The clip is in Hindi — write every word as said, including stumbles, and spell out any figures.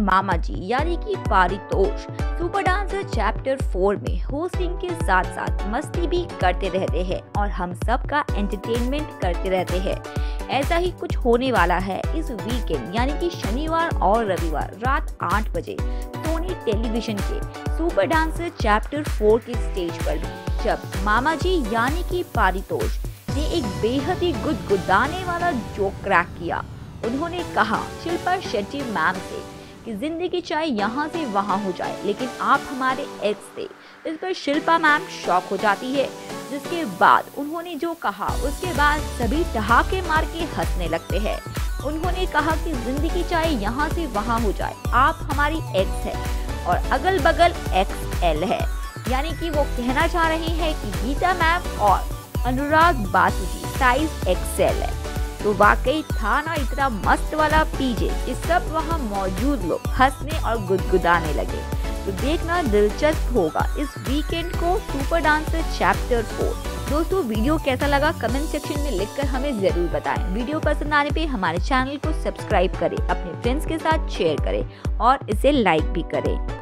मामा जी यानी कि Paritosh super dancer chapter four में होस्टिंग के साथ साथ मस्ती भी करते रहते हैं और हम सब का एंटरटेनमेंट करते रहते हैं। ऐसा ही कुछ होने वाला है इस वीकेंड यानी कि शनिवार और रविवार रात आठ बजे सोनी टेलीविजन के सुपर डांसर चैप्टर फोर के स्टेज पर भी, जब मामा जी यानी कि पारितोष ने एक बेहद ही गुदगुदाने वाला जोक क्रैक किया। उन्होंने कहा शिल्पा शेट्टी मैम से कि जिंदगी चाहे यहाँ से वहाँ हो जाए लेकिन आप हमारे एक्स थे। इस पर शिल्पा मैम शॉक हो जाती है, जिसके बाद उन्होंने जो कहा उसके बाद सभी ठहाके मार के हंसने लगते हैं। उन्होंने कहा कि जिंदगी चाहे यहाँ से वहाँ हो जाए, आप हमारी एक्स है और अगल बगल एक्स एल है, यानी कि वो कहना चाह रही है कि गीता मैम और अनुराग बासु जी साइज एक्सेल है। तो वाकई था ना इतना मस्त वाला पीजे कि सब वहाँ मौजूद लोग हंसने और गुदगुदाने लगे। तो देखना दिलचस्प होगा इस वीकेंड को सुपर डांसर चैप्टर फोर। दोस्तों वीडियो कैसा लगा कमेंट सेक्शन में लिखकर हमें जरूर बताएं। वीडियो पसंद आने पे हमारे चैनल को सब्सक्राइब करें, अपने फ्रेंड्स के साथ शेयर करें और इसे लाइक भी करें।